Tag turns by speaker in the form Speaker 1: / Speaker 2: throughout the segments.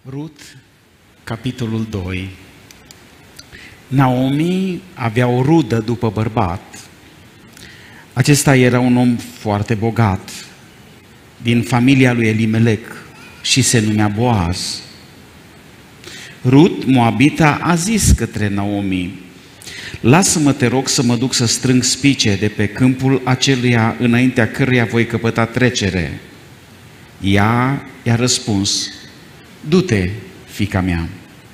Speaker 1: Rut, capitolul 2. Naomi avea o rudă după bărbat. Acesta era un om foarte bogat, din familia lui Elimelec, și se numea Boaz. Rut, Moabita, a zis către Naomi: lasă-mă, te rog, să mă duc să strâng spice de pe câmpul aceluia înaintea căruia voi căpăta trecere. Ea i-a răspuns: du-te, fiica mea.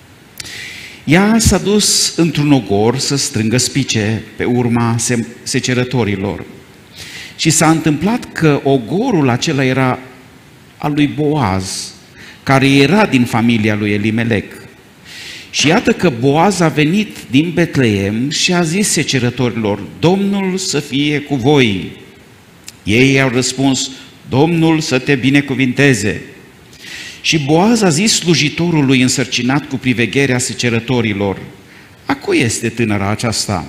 Speaker 1: Ea s-a dus într-un ogor să strângă spice pe urma secerătorilor. Și s-a întâmplat că ogorul acela era al lui Boaz, care era din familia lui Elimelec. Și iată că Boaz a venit din Betleem și a zis secerătorilor: Domnul să fie cu voi. Ei i-au răspuns: Domnul să te binecuvinteze. Și Boaz a zis slujitorului însărcinat cu privegherea secerătorilor: a cui este tânăra aceasta?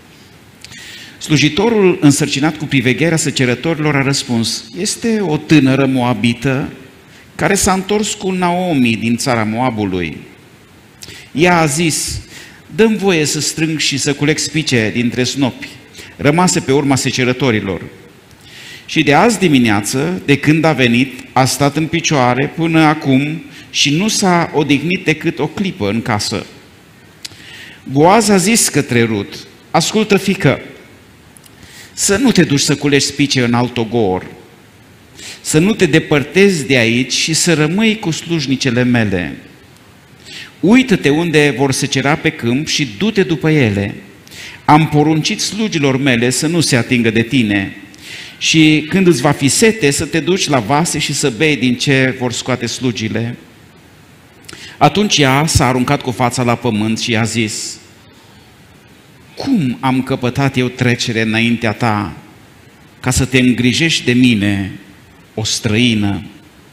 Speaker 1: Slujitorul însărcinat cu privegherea secerătorilor a răspuns: este o tânără moabită care s-a întors cu Naomi din țara Moabului. Ea a zis: dă-mi voie să strâng și să culeg spice dintre snopi rămase pe urma secerătorilor. Și de azi dimineață, de când a venit, a stat în picioare până acum și nu s-a odihnit decât o clipă în casă. Boaz a zis către Rut: ascultă, fiică, să nu te duci să culegi spice în alt ogor, să nu te depărtezi de aici și să rămâi cu slujnicele mele. Uită-te unde vor secera pe câmp și du-te după ele. Am poruncit slugilor mele să nu se atingă de tine. Și când îți va fi sete, să te duci la vase și să bei din ce vor scoate slugile. Atunci ea s-a aruncat cu fața la pământ și a zis: cum am căpătat eu trecere înaintea ta, ca să te îngrijești de mine, o străină?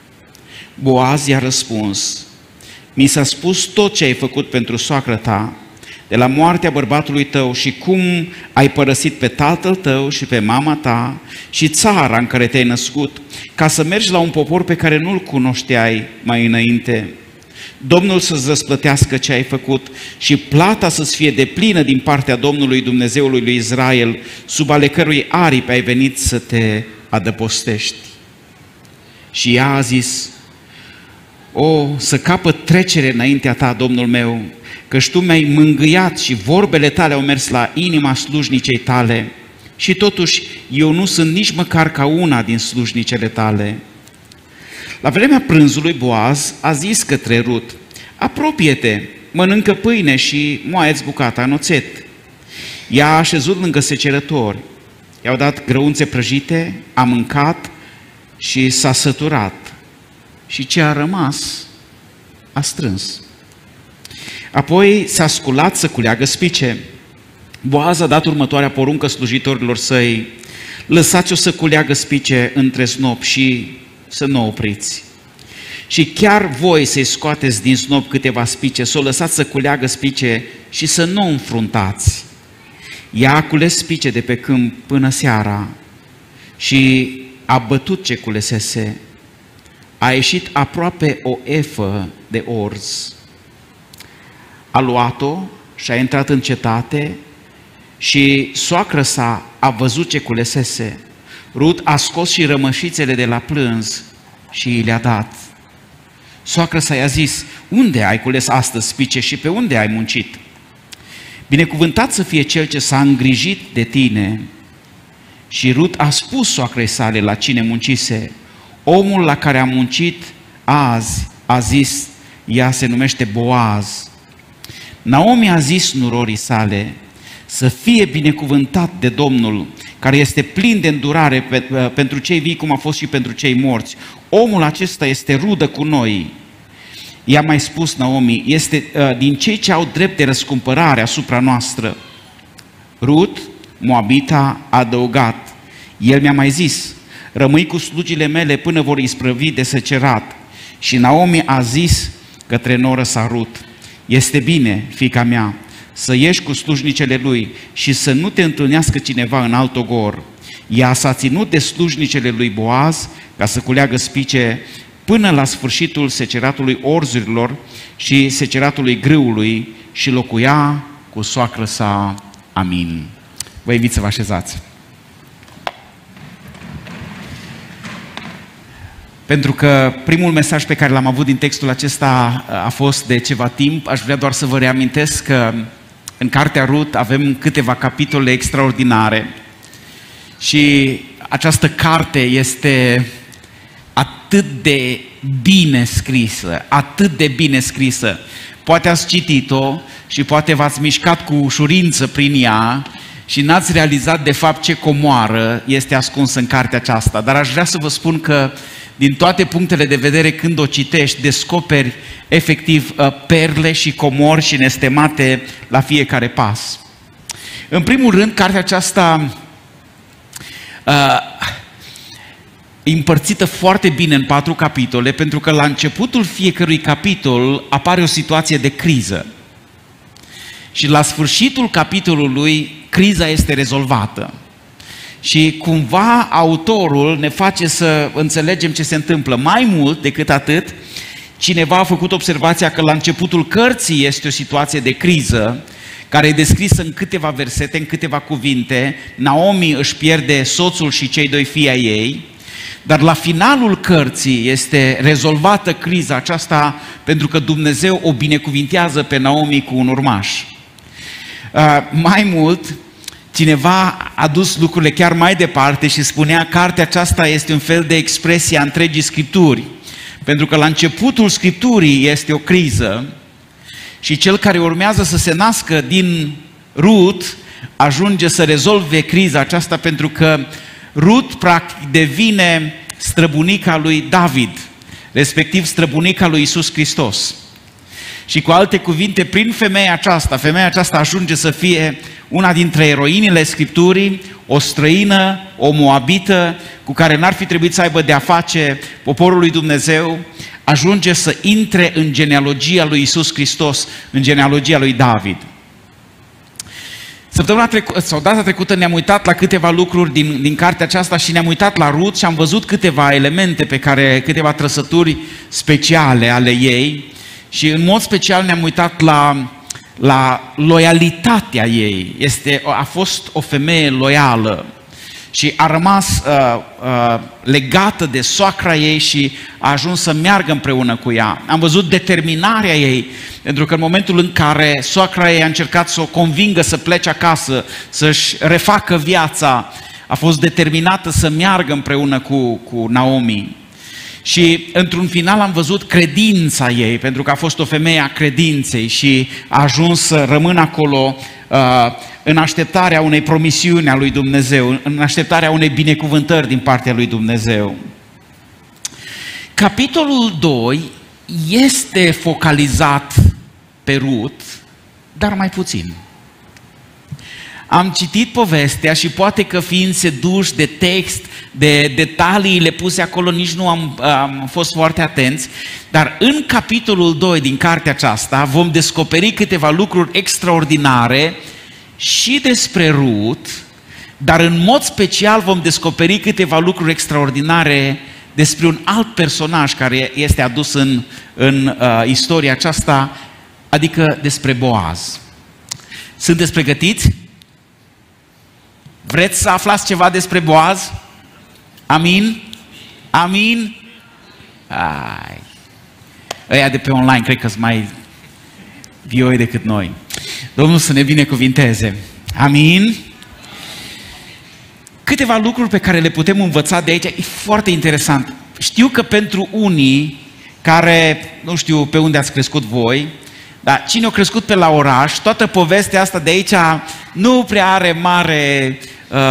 Speaker 1: Boaz i-a răspuns: mi s-a spus tot ce ai făcut pentru soacră ta, de la moartea bărbatului tău și cum ai părăsit pe tatăl tău și pe mama ta și țara în care te-ai născut, ca să mergi la un popor pe care nu-l cunoșteai mai înainte. Domnul să-ți răsplătească ce ai făcut și plata să-ți fie deplină din partea Domnului Dumnezeului lui Israel, sub ale cărui aripi ai venit să te adăpostești. Și ea a zis: o, să capăt trecere înaintea ta, Domnul meu, căci tu mi-ai mângâiat și vorbele tale au mers la inima slujnicei tale și totuși eu nu sunt nici măcar ca una din slujnicele tale. La vremea prânzului, Boaz a zis către Rut: apropie-te, mănâncă pâine și moaie-ți bucata în oțet. Ea a așezut lângă secerători, i-au dat grăunțe prăjite, a mâncat și s-a săturat. Și ce a rămas, a strâns. Apoi s-a sculat să culeagă spice. Boaz a dat următoarea poruncă slujitorilor săi: lăsați-o să culeagă spice între snop și să nu opriți. Și chiar voi să-i scoateți din snop câteva spice, să o lăsați să culeagă spice și să nu o înfruntați. Ea a cules spice de pe câmp până seara și a bătut ce culesese. A ieșit aproape o efă de orz. A luat-o și a intrat în cetate și soacră sa a văzut ce culesese. Rut a scos și rămășițele de la plânz și i le-a dat. Soacră sa i-a zis: unde ai cules astăzi spice și pe unde ai muncit? Binecuvântat să fie cel ce s-a îngrijit de tine. Și Rut a spus soacrei sale la cine muncise: omul la care am muncit azi, a zis, ea se numește Boaz. Naomi a zis nurorii sale: să fie binecuvântat de Domnul, care este plin de îndurare pentru cei vii, cum a fost și pentru cei morți. Omul acesta este rudă cu noi. I-a mai spus Naomi: este din cei ce au drept de răscumpărare asupra noastră. Rut, Moabita, a adăugat: el mi-a mai zis: rămâi cu slugile mele până vor isprăvi de secerat. Și Naomi a zis către noră sa Rut: este bine, fiica mea, să ieși cu slujnicele lui și să nu te întâlnească cineva în alt ogor. Ea s-a ținut de slujnicele lui Boaz ca să culeagă spice până la sfârșitul seceratului orzurilor și seceratului grâului și locuia cu soacră sa. Amin. Vă invit să vă așezați. Pentru că primul mesaj pe care l-am avut din textul acesta a fost de ceva timp, aș vrea doar să vă reamintesc că în Cartea Rut avem câteva capitole extraordinare și această carte este atât de bine scrisă, atât de bine scrisă. Poate ați citit-o și poate v-ați mișcat cu ușurință prin ea și n-ați realizat de fapt ce comoară este ascunsă în cartea aceasta. Dar aș vrea să vă spun că din toate punctele de vedere, când o citești, descoperi efectiv perle și comori și nestemate la fiecare pas. În primul rând, cartea aceasta e împărțită foarte bine în 4 capitole, pentru că la începutul fiecărui capitol apare o situație de criză. Și la sfârșitul capitolului, criza este rezolvată. Și cumva autorul ne face să înțelegem ce se întâmplă. Mai mult decât atât, cineva a făcut observația că la începutul cărții este o situație de criză, care e descrisă în câteva versete, în câteva cuvinte. Naomi își pierde soțul și cei 2 fii ai ei, dar la finalul cărții este rezolvată criza aceasta pentru că Dumnezeu o binecuvintează pe Naomi cu un urmaș. Mai mult, cineva a dus lucrurile chiar mai departe și spunea că cartea aceasta este un fel de expresie a întregii Scripturi. Pentru că la începutul Scripturii este o criză și cel care urmează să se nască din Rut ajunge să rezolve criza aceasta, pentru că Rut practic devine străbunica lui David, respectiv străbunica lui Iisus Hristos. Și cu alte cuvinte, prin femeia aceasta ajunge să fie una dintre eroinile Scripturii, o străină, o moabită, cu care n-ar fi trebuit să aibă de-a face poporul lui Dumnezeu, ajunge să intre în genealogia lui Iisus Hristos, în genealogia lui David. Data trecută ne-am uitat la câteva lucruri din cartea aceasta și ne-am uitat la Rut și am văzut câteva elemente câteva trăsături speciale ale ei și în mod special ne-am uitat la loialitatea ei. A fost o femeie loială și a rămas legată de soacra ei și a ajuns să meargă împreună cu ea. Am văzut determinarea ei, pentru că în momentul în care soacra ei a încercat să o convingă să plece acasă, să-și refacă viața, a fost determinată să meargă împreună cu Naomi. Și într-un final am văzut credința ei, pentru că a fost o femeie a credinței și a ajuns să rămână acolo în așteptarea unei promisiuni a lui Dumnezeu, în așteptarea unei binecuvântări din partea lui Dumnezeu. Capitolul 2 este focalizat pe Rut, dar mai puțin. Am citit povestea și poate că fiind seduși de text, de detaliile puse acolo, nici nu am fost foarte atenți, dar în capitolul 2 din cartea aceasta vom descoperi câteva lucruri extraordinare și despre Rut, dar în mod special vom descoperi câteva lucruri extraordinare despre un alt personaj care este adus în istoria aceasta, adică despre Boaz. Sunteți pregătiți? Vreți să aflați ceva despre Boaz? Amin? Amin? Ai. Ăia de pe online cred că sunt mai vioi decât noi. Domnul să ne binecuvinteze. Amin? Câteva lucruri pe care le putem învăța de aici, e foarte interesant. Știu că pentru unii care, nu știu pe unde ați crescut voi, dar cine a crescut pe la oraș, toată povestea asta de aici nu prea are mare,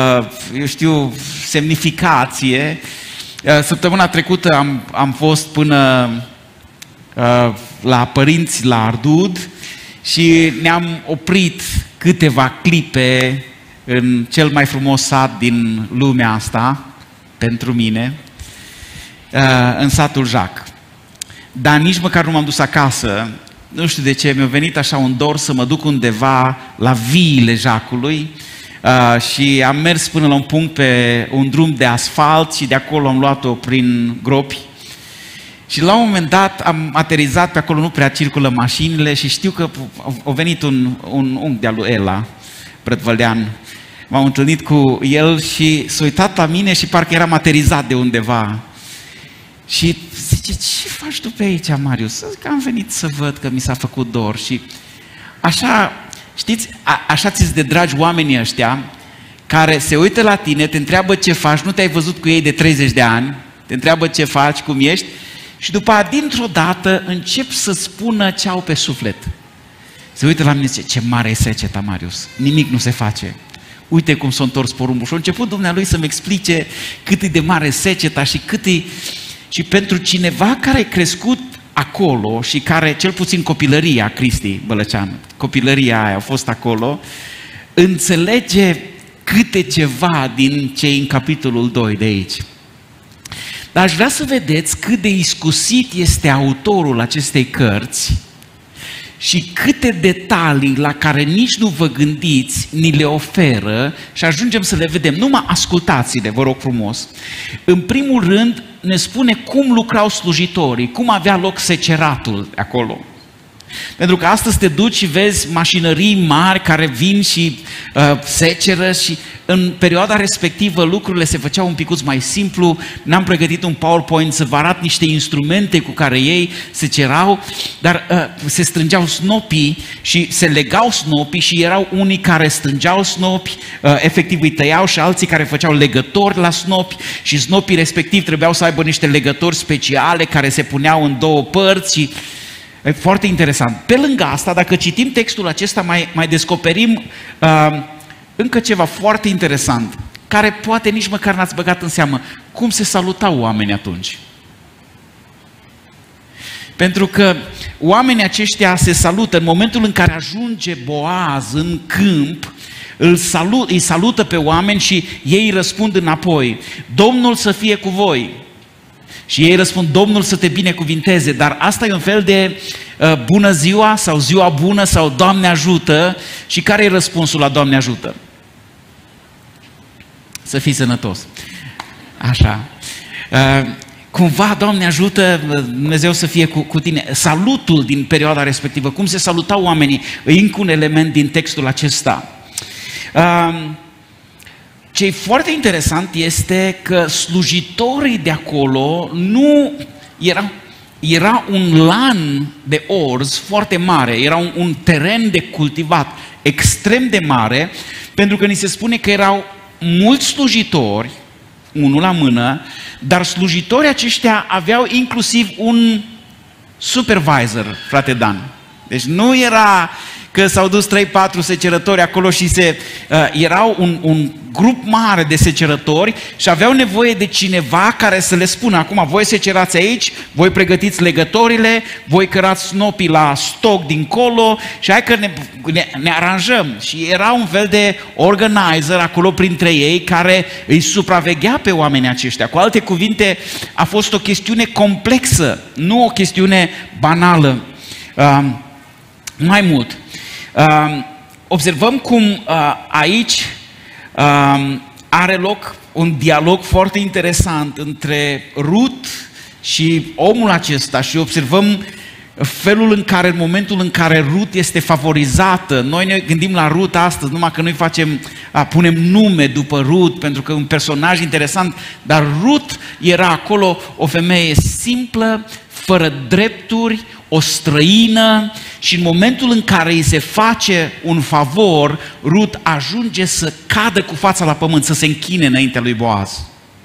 Speaker 1: semnificație. Săptămâna trecută am fost până la părinți la Ardud și ne-am oprit câteva clipe în cel mai frumos sat din lumea asta, pentru mine, în satul Jac. Dar nici măcar nu m-am dus acasă. Nu știu de ce, mi-a venit așa un dor să mă duc undeva la viile Jacului și am mers până la un punct pe un drum de asfalt și de acolo am luat-o prin gropi. Și la un moment dat am aterizat, pe acolo nu prea circulă mașinile și știu că a venit un unghi de-al lui Ela, Brătvălean. M-am întâlnit cu el și s-a uitat la mine și parcă eram aterizat de undeva. Și zice, ce faci tu pe aici, Marius? Zic că am venit să văd că mi s-a făcut dor. Și așa, știți, așa ți-s de dragi oamenii ăștia care se uită la tine, te întreabă ce faci, nu te-ai văzut cu ei de 30 de ani, te întreabă ce faci, cum ești, și după aia, dintr-o dată, încep să spună ce au pe suflet. Se uită la mine și zice, ce mare e seceta, Marius, nimic nu se face. Uite cum s-a întors porumbul. Și a început dumnealui să-mi explice cât e de mare seceta și cât e... Și pentru cineva care a crescut acolo și care, cel puțin copilăria, Cristi Bălăcean, copilăria aia a fost acolo, înțelege câte ceva din ce în capitolul 2 de aici. Dar aș vrea să vedeți cât de iscusit este autorul acestei cărți și câte detalii la care nici nu vă gândiți ni le oferă și ajungem să le vedem. Numai ascultați-le, vă rog frumos. În primul rând ne spune cum lucrau slujitorii, cum avea loc seceratul acolo. Pentru că astăzi te duci și vezi mașinării mari care vin și seceră și în perioada respectivă lucrurile se făceau un picuț mai simplu. N-am pregătit un PowerPoint să vă arăt niște instrumente cu care ei secerau, dar se strângeau snopii și se legau snopii și erau unii care strângeau snopi, efectiv îi tăiau și alții care făceau legători la snopi și snopii respectiv trebuiau să aibă niște legători speciale care se puneau în două părți și e foarte interesant. Pe lângă asta, dacă citim textul acesta, mai descoperim încă ceva foarte interesant, care poate nici măcar n-ați băgat în seamă. Cum se salutau oamenii atunci? Pentru că oamenii aceștia se salută în momentul în care ajunge Boaz în câmp, îi salută pe oameni și ei răspund înapoi, Domnul să fie cu voi. Și ei răspund, Domnul să te binecuvinteze, dar asta e un fel de bună ziua sau ziua bună sau Doamne ajută. Și care e răspunsul la Doamne ajută? Să fii sănătos. Așa. Cumva, Doamne ajută, Dumnezeu să fie cu tine. Salutul din perioada respectivă, cum se salutau oamenii, e încă un element din textul acesta. Ce e foarte interesant este că slujitorii de acolo nu era un lan de orz foarte mare, era un teren de cultivat extrem de mare, pentru că ni se spune că erau mulți slujitori, unul la mână, dar slujitorii aceștia aveau inclusiv un supervisor, frate Dan. Deci nu era că s-au dus 3-4 secerători acolo și erau un grup mare de secerători și aveau nevoie de cineva care să le spună, acum voi secerați aici, voi pregătiți legătorile, voi cărați snopii la stoc dincolo și hai că ne aranjăm. Și era un fel de organizer acolo printre ei care îi supraveghea pe oamenii aceștia. Cu alte cuvinte, a fost o chestiune complexă, nu o chestiune banală. Mai mult, observăm cum aici are loc un dialog foarte interesant între Rut și omul acesta și observăm felul în care, în momentul în care Rut este favorizată, noi ne gândim la Rut astăzi, numai că noi punem nume după Rut, pentru că e un personaj interesant, dar Rut era acolo o femeie simplă, fără drepturi, o străină și în momentul în care îi se face un favor, Rut ajunge să cadă cu fața la pământ, să se închine înaintea lui Boaz.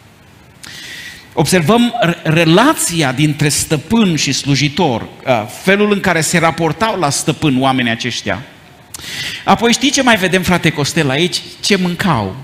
Speaker 1: Observăm relația dintre stăpân și slujitor, felul în care se raportau la stăpân oamenii aceștia. Apoi știi ce mai vedem, frate Costel, aici? Ce mâncau.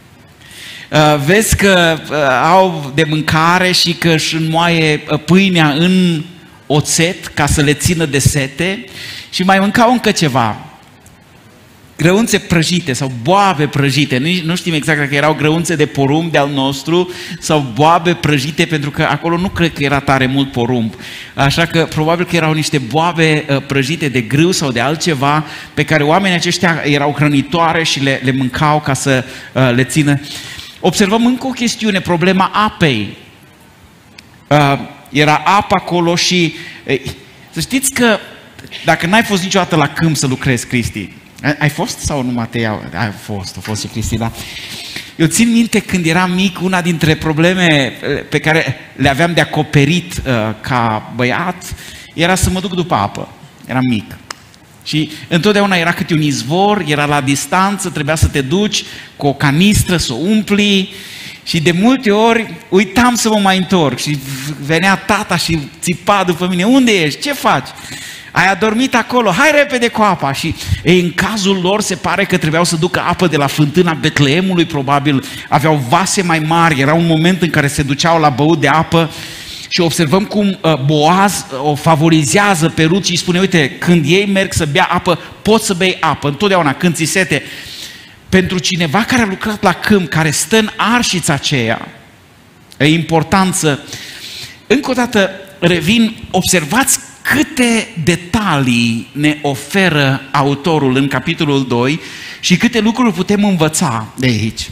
Speaker 1: Vezi că au de mâncare și că își înmoaie pâinea în oțet ca să le țină de sete și mai mâncau încă ceva. Grăunțe prăjite sau boabe prăjite. Nu știm exact dacă erau grăunțe de porumb de al nostru sau boabe prăjite, pentru că acolo nu cred că era tare mult porumb. Așa că probabil că erau niște boabe prăjite de grâu sau de altceva pe care oamenii aceștia erau hrănitoare și le mâncau ca să le țină. Observăm încă o chestiune, problema apei. era apă acolo și să știți că dacă n-ai fost niciodată la câmp să lucrezi, Cristi, ai fost sau numai te iau? A fost și Cristi, da. Eu țin minte când eram mic, una dintre probleme pe care le aveam de acoperit ca băiat era să mă duc după apă. Eram mic. Și întotdeauna era câte un izvor, era la distanță, trebuia să te duci cu o canistră, să o umpli și de multe ori uitam să mă mai întorc și venea tata și țipa după mine, unde ești, ce faci? Ai adormit acolo, hai repede cu apa. Și în cazul lor se pare că trebuiau să ducă apă de la fântâna Betleemului, probabil aveau vase mai mari, era un moment în care se duceau la băut de apă. Și observăm cum Boaz o favorizează pe Rut și îi spune, uite, când ei merg să bea apă, poți să bei apă, întotdeauna, când ți sete. Pentru cineva care a lucrat la câmp, care stă în arșița aceea, e important să... Încă o dată revin, observați câte detalii ne oferă autorul în capitolul 2 și câte lucruri putem învăța de aici.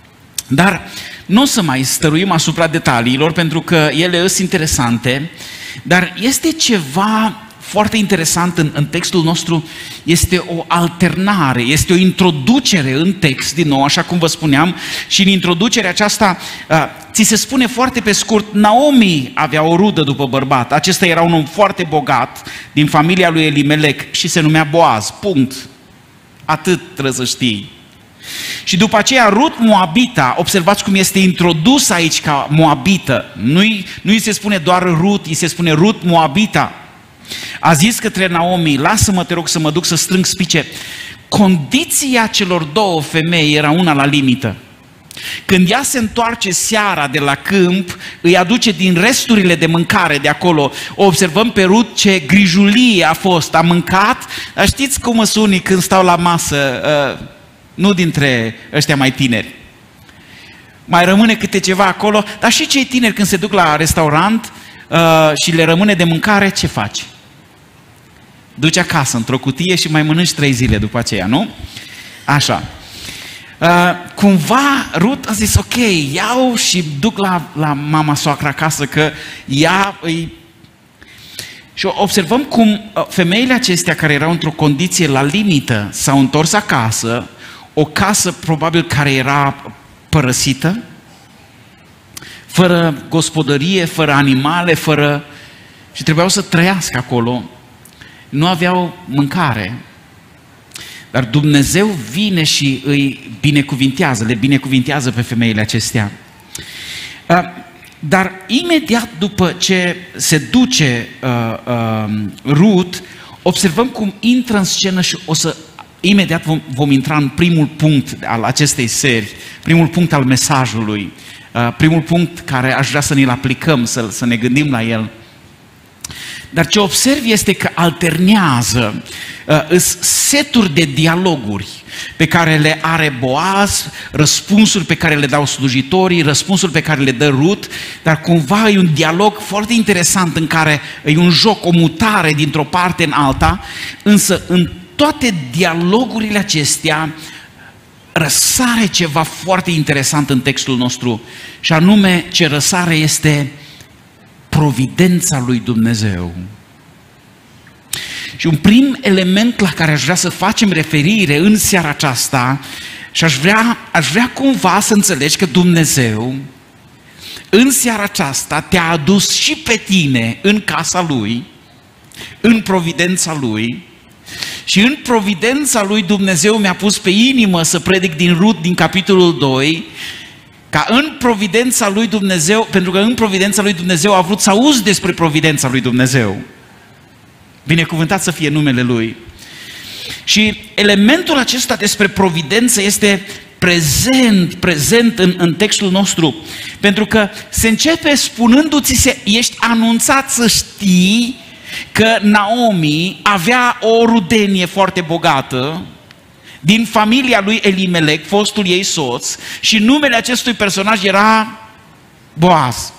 Speaker 1: Dar nu o să mai stăruim asupra detaliilor, pentru că ele sunt interesante, dar este ceva foarte interesant în textul nostru, este o alternare, este o introducere în text, din nou, așa cum vă spuneam, și în introducerea aceasta ți se spune foarte pe scurt, Naomi avea o rudă după bărbat, acesta era un om foarte bogat, din familia lui Elimelec și se numea Boaz, punct. Atât trebuie să știi. Și după aceea Rut Moabita, observați cum este introdus aici ca Moabită, nu îi se spune doar Rut, îi se spune Rut Moabita. A zis către Naomi, lasă-mă, te rog, să mă duc să strâng spice. Condiția celor două femei era una la limită. Când ea se întoarce seara de la câmp, îi aduce din resturile de mâncare de acolo. O observăm pe Rut ce grijulie a fost, a mâncat. Dar știți cum sunt unii când stau la masă, nu dintre ăștia mai tineri. Mai rămâne câte ceva acolo, dar și cei tineri când se duc la restaurant și le rămâne de mâncare, ce faci? Duci acasă într-o cutie și mai mănânci 3 zile după aceea, nu? Așa. Cumva Rut a zis, ok, iau și duc la mama soacră acasă, că ea îi... Și observăm cum femeile acestea care erau într-o condiție la limită s-au întors acasă, o casă probabil care era părăsită, fără gospodărie, fără animale, și trebuiau să trăiască acolo. Nu aveau mâncare. Dar Dumnezeu vine și îi binecuvintează, le binecuvintează pe femeile acestea. Dar imediat după ce se duce Rut, observăm cum intră în scenă și imediat vom intra în primul punct al acestei serii, primul punct al mesajului, primul punct care aș vrea să ne-l aplicăm, să ne gândim la el. Dar ce observ este că alternează seturi de dialoguri pe care le are Boaz, răspunsuri pe care le dau slujitorii, răspunsuri pe care le dă Rut, dar cumva e un dialog foarte interesant în care e un joc, o mutare dintr-o parte în alta, însă în toate dialogurile acestea răsare ceva foarte interesant în textul nostru, și anume ce răsare este providența lui Dumnezeu. Și un prim element la care aș vrea să facem referire în seara aceasta, și aș vrea cumva să înțelegi că Dumnezeu în seara aceasta te-a adus și pe tine în casa Lui, în providența Lui, și în providența Lui Dumnezeu mi-a pus pe inimă să predic din Rut, din capitolul 2, ca în providența lui Dumnezeu, pentru că în providența lui Dumnezeu a vrut să auzi despre providența lui Dumnezeu. Binecuvântat să fie numele Lui. Și elementul acesta despre providență este prezent în textul nostru, pentru că se începe spunându-ți, ești anunțat să știi că Naomi avea o rudenie foarte bogată din familia lui Elimelec, fostul ei soț, și numele acestui personaj era Boaz.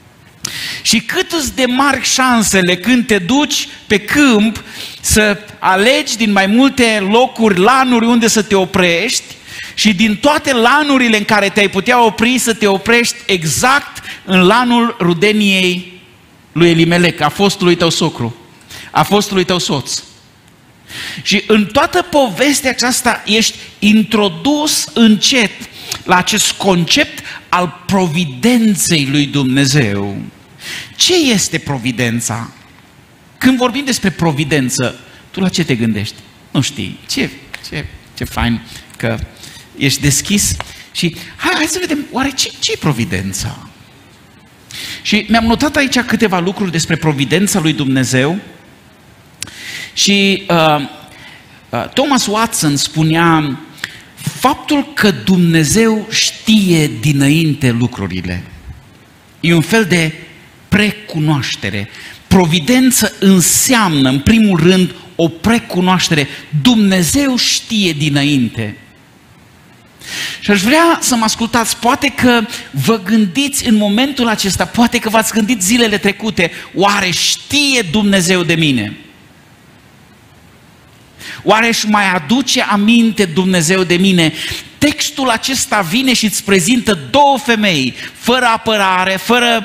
Speaker 1: Și cât îți de mari șansele când te duci pe câmp să alegi din mai multe locuri, lanuri unde să te oprești, și din toate lanurile în care te-ai putea opri să te oprești exact în lanul rudeniei lui Elimelec, a fostului tău socru, a fostului tău soț. Și în toată povestea aceasta ești introdus încet la acest concept al providenței lui Dumnezeu. Ce este providența? Când vorbim despre providență, tu la ce te gândești? Nu știi. Ce fain că ești deschis și hai să vedem, oare ce e providența? Și mi-am notat aici câteva lucruri despre providența lui Dumnezeu și Thomas Watson spunea faptul că Dumnezeu știe dinainte lucrurile. E un fel de precunoaștere. Providență înseamnă, în primul rând, o precunoaștere. Dumnezeu știe dinainte. Și aș vrea să mă ascultați, poate că vă gândiți în momentul acesta, poate că v-ați gândit zilele trecute, oare știe Dumnezeu de mine? Oare își mai aduce aminte Dumnezeu de mine? Textul acesta vine și îți prezintă două femei, fără apărare, fără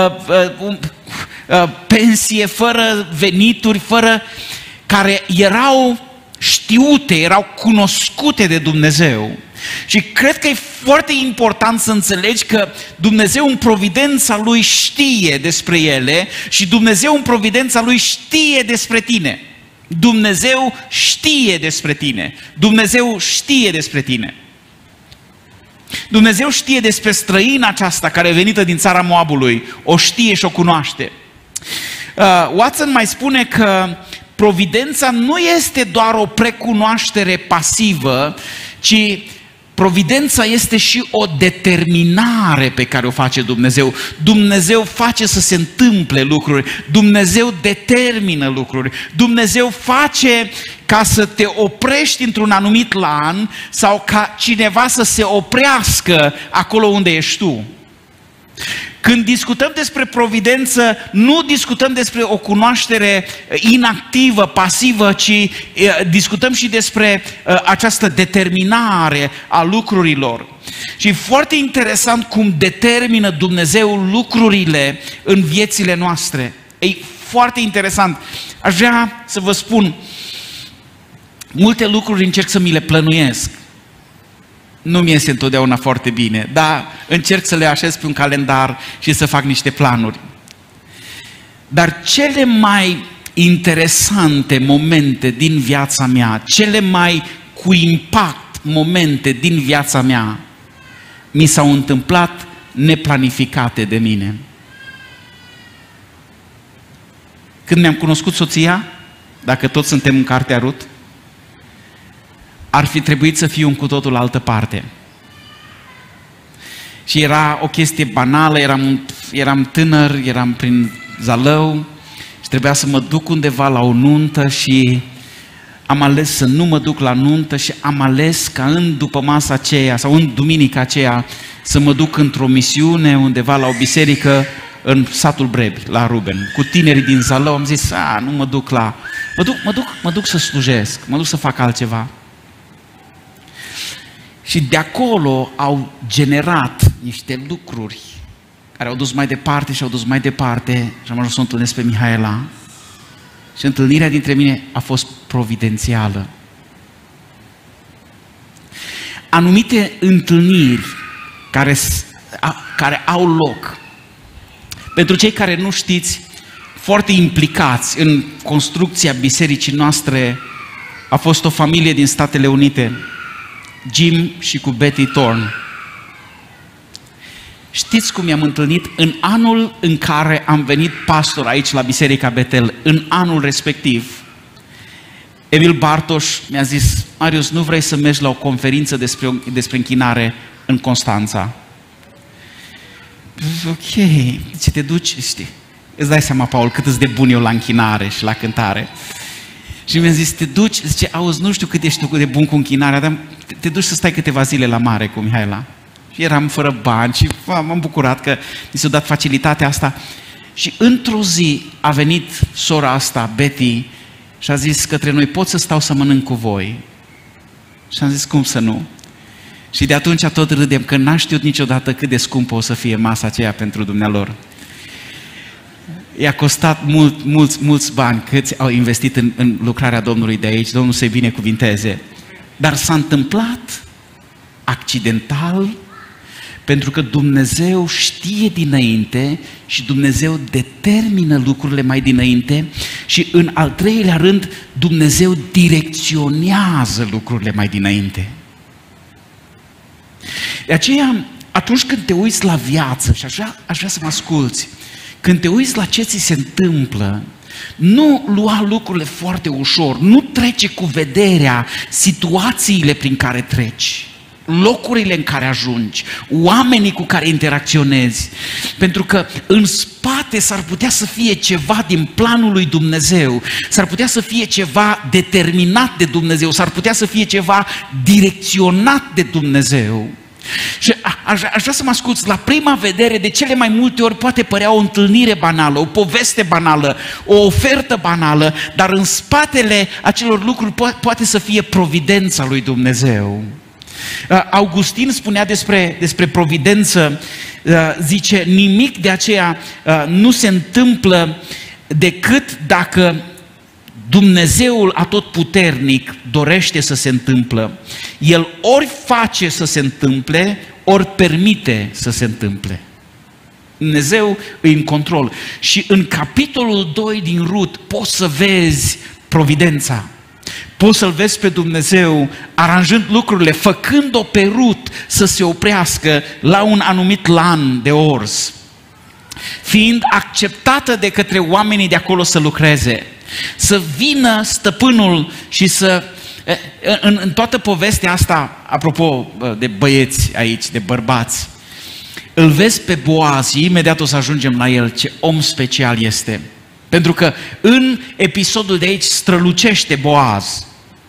Speaker 1: pensie, fără venituri, care erau știute, erau cunoscute de Dumnezeu. Și cred că e foarte important să înțelegi că Dumnezeu în providența Lui știe despre ele și Dumnezeu în providența Lui știe despre tine. Dumnezeu știe despre tine. Dumnezeu știe despre tine. Dumnezeu știe despre străina aceasta care e venită din țara Moabului. O știe și o cunoaște. Watson mai spune că providența nu este doar o precunoaștere pasivă, ci providența este și o determinare pe care o face Dumnezeu. Dumnezeu face să se întâmple lucruri. Dumnezeu determină lucruri. Dumnezeu face ca să te oprești într-un anumit lan sau ca cineva să se oprească acolo unde ești tu. Când discutăm despre providență, nu discutăm despre o cunoaștere inactivă, pasivă, ci discutăm și despre această determinare a lucrurilor. Și e foarte interesant cum determină Dumnezeu lucrurile în viețile noastre. E foarte interesant. Aș vrea să vă spun, multe lucruri încerc să mi le plănuiesc. Nu mi iese întotdeauna foarte bine, dar încerc să le așez pe un calendar și să fac niște planuri. Dar cele mai interesante momente din viața mea, cele mai cu impact momente din viața mea, mi s-au întâmplat neplanificate de mine. Când mi-am cunoscut soția, dacă toți suntem în cartea Rut, ar fi trebuit să fiu în cu totul altă parte. Și era o chestie banală, eram tânăr, eram prin Zalău și trebuia să mă duc undeva la o nuntă și am ales să nu mă duc la nuntă și am ales ca în după masa aceea sau în duminica aceea să mă duc într-o misiune undeva la o biserică în satul Brebi, la Ruben, cu tinerii din Zalău. Am zis, nu mă duc la... Mă duc să slujesc, mă duc să fac altceva. Și de acolo au generat niște lucruri care au dus mai departe și au dus mai departe și am ajuns să o întâlnesc pe Mihaela. Și întâlnirea dintre mine a fost providențială. Anumite întâlniri care au loc, pentru cei care nu știți, foarte implicați în construcția bisericii noastre, a fost o familie din Statele Unite, Jim și cu Betty Thorne. Știți cum i-am întâlnit? În anul în care am venit pastor aici la Biserica Betel, în anul respectiv, Emil Bartoș mi-a zis, Marius, nu vrei să mergi la o conferință despre închinare în Constanța? Ok, ce te duci, știi? Îți dai seama, Paul, cât îți de bun eu la închinare și la cântare. Și mi-a zis, te duci, zice, auzi, nu știu cât ești tu de bun cu închinarea, dar te duci să stai câteva zile la mare cu Mihaela. Și eram fără bani și m-am bucurat că mi s-a dat facilitatea asta. Și într-o zi a venit sora asta, Betty, și a zis către noi, pot să stau să mănânc cu voi? Și am zis, cum să nu? Și de atunci tot râdem, că n-a știut niciodată cât de scumpă o să fie masa aceea pentru dumnealor. i-a costat mulți bani, câți au investit în lucrarea Domnului de aici, Domnul să-i binecuvinteze. Dar s-a întâmplat accidental, pentru că Dumnezeu știe dinainte și Dumnezeu determină lucrurile mai dinainte și în al treilea rând Dumnezeu direcționează lucrurile mai dinainte. De aceea, atunci când te uiți la viață, și aș vrea să mă asculți, când te uiți la ce ți se întâmplă, nu lua lucrurile foarte ușor, nu trece cu vederea situațiile prin care treci, locurile în care ajungi, oamenii cu care interacționezi, pentru că în spate s-ar putea să fie ceva din planul lui Dumnezeu, s-ar putea să fie ceva determinat de Dumnezeu, s-ar putea să fie ceva direcționat de Dumnezeu. Și aș vrea să mă asculți, la prima vedere, de cele mai multe ori poate părea o întâlnire banală, o poveste banală, o ofertă banală, dar în spatele acelor lucruri poate să fie providența lui Dumnezeu. Augustin spunea despre providență, zice, nimic de aceea nu se întâmplă decât dacă Dumnezeul Atotputernic dorește să se întâmplă. El ori face să se întâmple, ori permite să se întâmple. Dumnezeu e în control. Și în capitolul 2 din Rut poți să vezi providența. Poți să-L vezi pe Dumnezeu aranjând lucrurile, făcând-o pe Rut să se oprească la un anumit lan de orz, fiind acceptată de către oamenii de acolo să lucreze. Să vină stăpânul și să... În toată povestea asta, apropo de băieți aici, de bărbați, îl vezi pe Boaz și imediat o să ajungem la el, ce om special este. Pentru că în episodul de aici strălucește Boaz.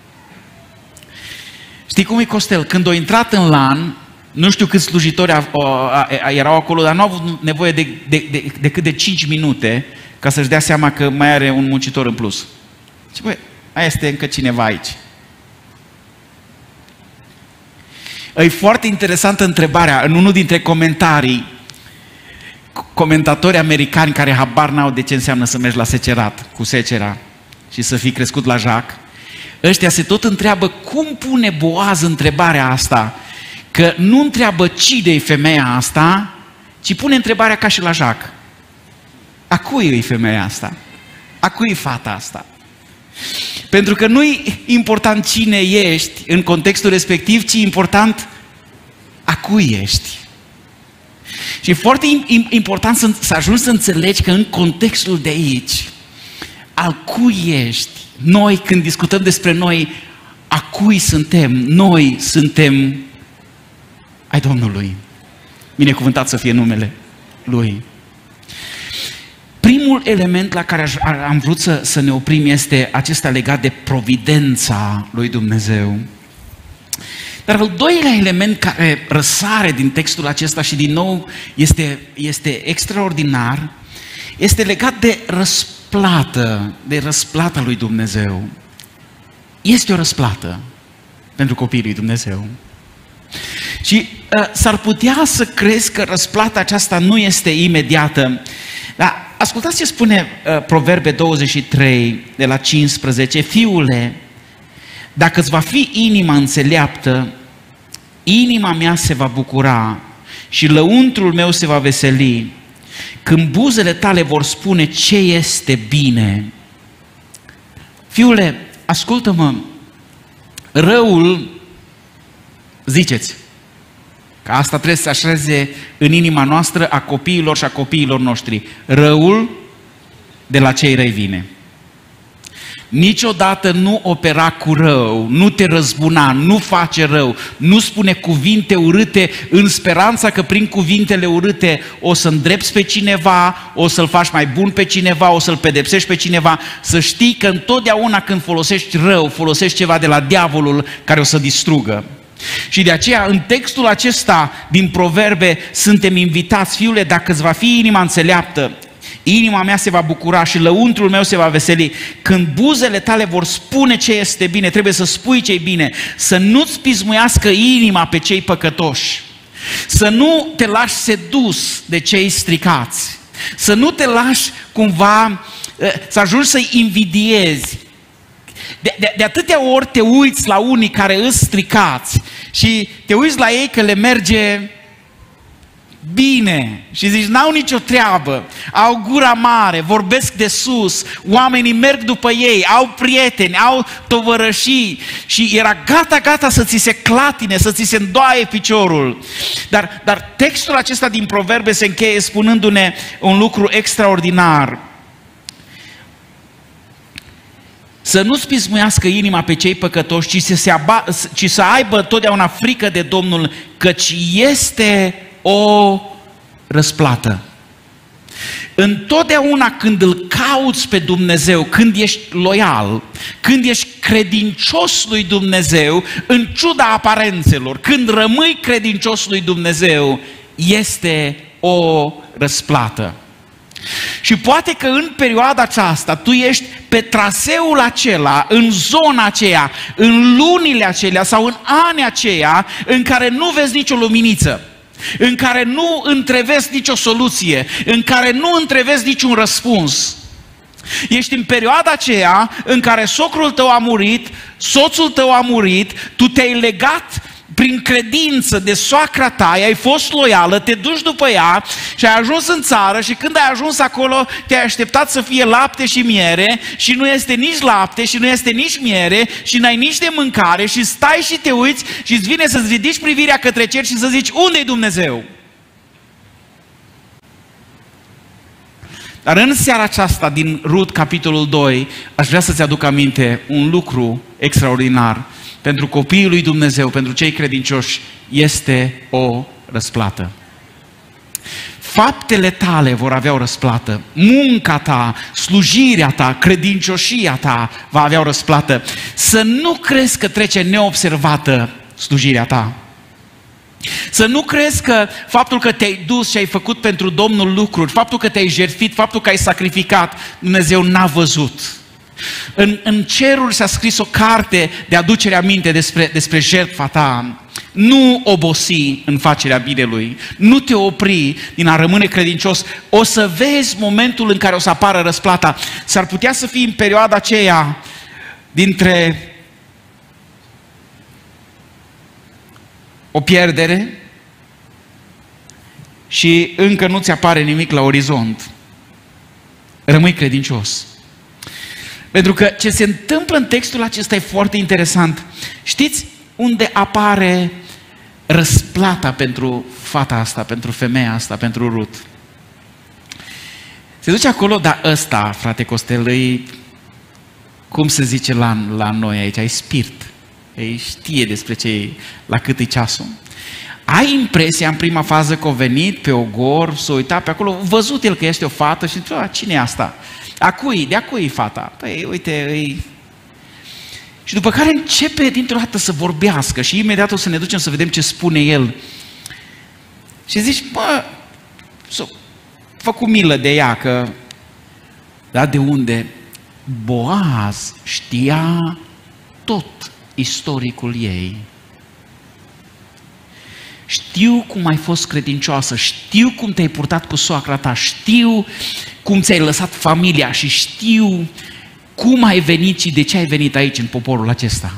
Speaker 1: Știi cum e, Costel? Când au intrat în lan, nu știu câți slujitori erau acolo, dar nu au avut nevoie decât de 5 minute ca să-și dea seama că mai are un muncitor în plus. Și băi, aia este încă cineva aici. E foarte interesantă întrebarea. În unul dintre comentarii, comentatori americani care habar n-au de ce înseamnă să mergi la secerat, cu secera și să fii crescut la jac, ăștia se tot întreabă cum pune Boaz întrebarea asta, că nu întreabă cine-i femeia asta, ci pune întrebarea ca și la jac. A cui e femeia asta? A cui e fata asta? Pentru că nu e important cine ești în contextul respectiv, ci e important a cui ești. Și e foarte important să ajungi să înțelegi că în contextul de aici, al cui ești, noi când discutăm despre noi, a cui suntem, noi suntem ai Domnului. Binecuvântat să fie numele Lui. Primul element la care am vrut să ne oprim este acesta legat de providența lui Dumnezeu. Dar al doilea element care răsare din textul acesta și din nou este extraordinar, este legat de răsplată lui Dumnezeu. Este o răsplată pentru copiii lui Dumnezeu. Și s-ar putea să crezi că răsplata aceasta nu este imediată, dar ascultați ce spune Proverbe 23, de la 15, fiule, dacă îți va fi inima înțeleaptă, inima mea se va bucura și lăuntrul meu se va veseli, când buzele tale vor spune ce este bine. Fiule, ascultă-mă, răul, ziceți, că asta trebuie să se așeze în inima noastră a copiilor și a copiilor noștri. Răul de la cei răi vine. Niciodată nu opera cu rău, nu te răzbuna, nu face rău, nu spune cuvinte urâte în speranța că prin cuvintele urâte o să îndrepți pe cineva, o să-l faci mai bun pe cineva, o să-l pedepsești pe cineva. Să știi că întotdeauna când folosești rău, folosești ceva de la diavolul care o să distrugă. Și de aceea în textul acesta din Proverbe suntem invitați, fiule, dacă îți va fi inima înțeleaptă, inima mea se va bucura și lăuntrul meu se va veseli. Când buzele tale vor spune ce este bine, trebuie să spui ce e bine, să nu-ți pismuiască inima pe cei păcătoși, să nu te lași sedus de cei stricați, Să nu te lași cumva să ajungi să-i invidiezi. De atâtea ori te uiți la unii care îs stricați și te uiți la ei că le merge bine și zici, n-au nicio treabă, au gura mare, vorbesc de sus, oamenii merg după ei, au prieteni, au tovărășii și era gata să ți se clatine, să ți se îndoaie piciorul. Dar textul acesta din Proverbe se încheie spunându-ne un lucru extraordinar. Să nu-ți pismuiască inima pe cei păcătoși, ci să aibă totdeauna frică de Domnul, căci este o răsplată. Întotdeauna când îl cauți pe Dumnezeu, când ești loial, când ești credincios lui Dumnezeu, în ciuda aparențelor, când rămâi credincios lui Dumnezeu, este o răsplată. Și poate că în perioada aceasta tu ești pe traseul acela, în zona aceea, în lunile acelea sau în anii aceia în care nu vezi nicio luminiță, în care nu întrevezi nicio soluție, în care nu întrevezi niciun răspuns. Ești în perioada aceea în care socrul tău a murit, soțul tău a murit, tu te-ai legat prin credință de soacra ta, ai fost loială, te duci după ea și ai ajuns în țară și când ai ajuns acolo te-ai așteptat să fie lapte și miere și nu este nici lapte și nu este nici miere și n-ai nici de mâncare și stai și te uiți și îți vine să-ți ridici privirea către cer și să zici, unde-i Dumnezeu? Dar în seara aceasta din Rut, capitolul 2, aș vrea să-ți aduc aminte un lucru extraordinar. Pentru copiii lui Dumnezeu, pentru cei credincioși, este o răsplată. Faptele tale vor avea o răsplată. Munca ta, slujirea ta, credincioșia ta va avea o răsplată. Să nu crezi că trece neobservată slujirea ta. Să nu crezi că faptul că te-ai dus și ai făcut pentru Domnul lucruri, faptul că te-ai jertfit, faptul că ai sacrificat, Dumnezeu n-a văzut. În ceruri s-a scris o carte de aducere aminte despre jertfa ta. Nu obosi în facerea binelui, nu te opri din a rămâne credincios. O să vezi momentul în care o să apară răsplata. S-ar putea să fii în perioada aceea dintre o pierdere și încă nu ți apare nimic la orizont. Rămâi credincios. Pentru că ce se întâmplă în textul acesta e foarte interesant. Știți unde apare răsplata pentru fata asta, pentru femeia asta, pentru Rut? Se duce acolo, dar ăsta, frate Costel, cum se zice la noi aici, ai spirit. Ei știe despre ce, la cât e ceasul. Ai impresia în prima fază că a venit pe ogor, s-a uitat pe acolo, văzut el că este o fată și întreba, cine e asta? De a cui e fata? Păi, uite, Și după care începe dintr-o dată să vorbească și imediat o să ne ducem să vedem ce spune el. Și zici, s-a făcut milă de ea, că... Da, de unde? Boaz știa tot istoricul ei. Știu cum ai fost credincioasă, știu cum te-ai purtat cu soacra ta, știu cum ți-ai lăsat familia și știu cum ai venit și de ce ai venit aici în poporul acesta.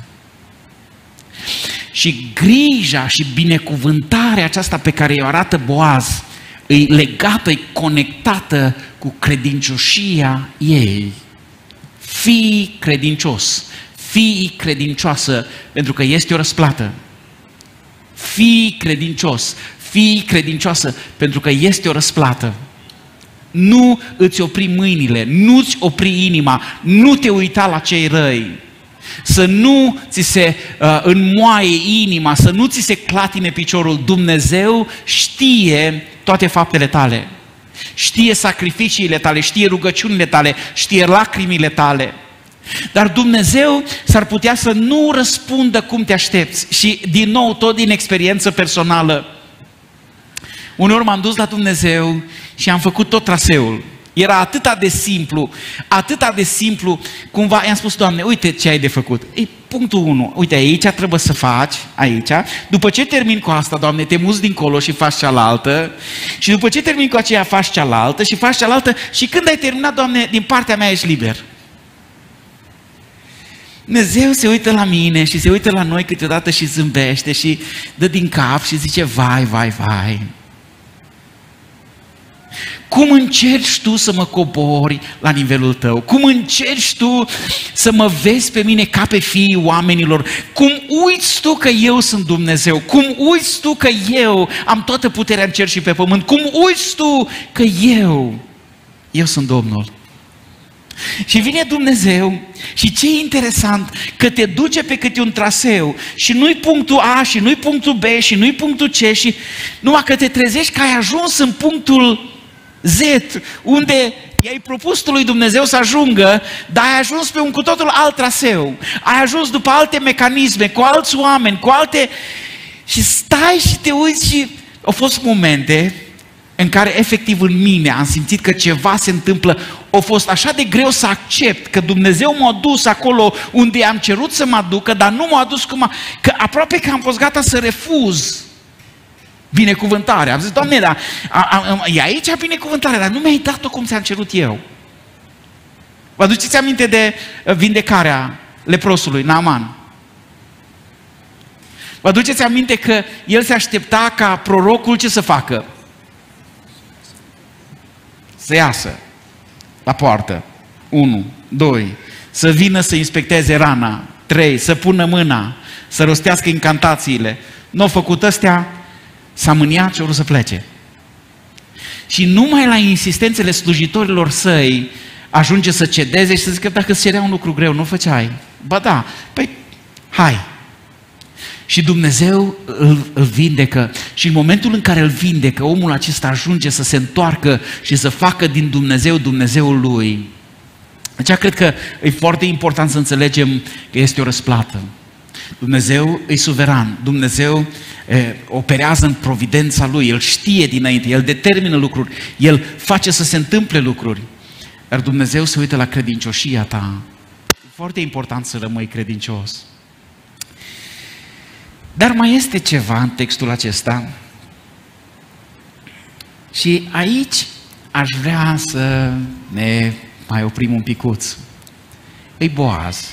Speaker 1: Și grija și binecuvântarea aceasta pe care o arată Boaz e legată, e conectată cu credincioșia ei. Fii credincios, fii credincioasă, pentru că este o răsplată. Fii credincios, fii credincioasă, pentru că este o răsplată. Nu îți opri mâinile, nu îți opri inima, nu te uita la cei răi. Să nu ți se înmoaie inima, să nu ți se clatine piciorul. Dumnezeu știe toate faptele tale. Știe sacrificiile tale, știe rugăciunile tale, știe lacrimile tale. Dar Dumnezeu s-ar putea să nu răspundă cum te aștepți. Și din nou, tot din experiență personală, uneori m-am dus la Dumnezeu și am făcut tot traseul. Era atâta de simplu, cumva i-am spus, Doamne, uite ce ai de făcut. E punctul 1, uite, aici trebuie să faci, aici, după ce termin cu asta, Doamne, te muți dincolo și faci cealaltă, și după ce termin cu aceea faci cealaltă și faci cealaltă, și când ai terminat, Doamne, din partea mea ești liber. Dumnezeu se uită la mine și se uită la noi câteodată și zâmbește și dă din cap și zice, vai, vai, vai. Cum încerci tu să mă cobori la nivelul tău? Cum încerci tu să mă vezi pe mine ca pe fiii oamenilor? Cum uiți tu că eu sunt Dumnezeu? Cum uiți tu că eu am toată puterea în cer și pe pământ? Cum uiți tu că eu sunt Domnul? Și vine Dumnezeu și ce e interesant, că te duce pe câte un traseu și nu-i punctul A și nu-i punctul B și nu-i punctul C și numai că te trezești că ai ajuns în punctul Z, unde i-ai propus tu lui Dumnezeu să ajungă, dar ai ajuns pe un cu totul alt traseu. Ai ajuns după alte mecanisme, cu alți oameni, cu alte... Și stai și te uiți și au fost momente în care efectiv în mine am simțit că ceva se întâmplă. A fost așa de greu să accept că Dumnezeu m-a dus acolo unde am cerut să mă ducă, dar nu m-a dus că aproape că am fost gata să refuz binecuvântarea. Am zis, Doamne, dar e aici binecuvântarea, dar nu mi-ai dat-o cum ți-am cerut eu. Vă aduceți aminte de vindecarea leprosului, Naaman? Vă aduceți aminte că el se aștepta ca prorocul ce să facă? Să iasă la poartă. 1, 2, să vină să inspecteze rana. 3, să pună mâna, să rostească incantațiile. Nu făcut astea, s-a mâniat și a vrut să plece. Și numai la insistențele slujitorilor săi ajunge să cedeze și să zică, dacă îți cerea un lucru greu, nu făceai? Ba da, păi hai. Și Dumnezeu îl vindecă și în momentul în care îl vindecă, omul acesta ajunge să se întoarcă și să facă din Dumnezeu Dumnezeul lui. Deci cred că e foarte important să înțelegem că este o răsplată. Dumnezeu e suveran, Dumnezeu operează în providența Lui, El știe dinainte, El determină lucruri, El face să se întâmple lucruri. Dar Dumnezeu se uită la credincioșia ta. E foarte important să rămâi credincios. Dar mai este ceva în textul acesta și aici aș vrea să ne mai oprim un picuț. E Boaz.